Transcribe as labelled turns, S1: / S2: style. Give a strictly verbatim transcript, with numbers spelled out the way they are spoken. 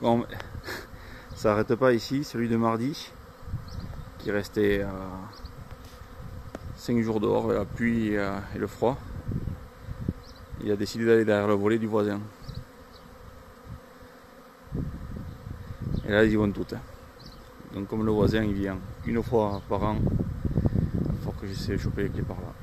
S1: Bon, ça n'arrête pas ici, celui de mardi, qui restait euh, cinq jours dehors, la pluie euh, et le froid. Il a décidé d'aller derrière le volet du voisin. Et là, ils y vont toutes. Donc comme le voisin il vient une fois par an, il faut que j'essaie de choper les clés par là.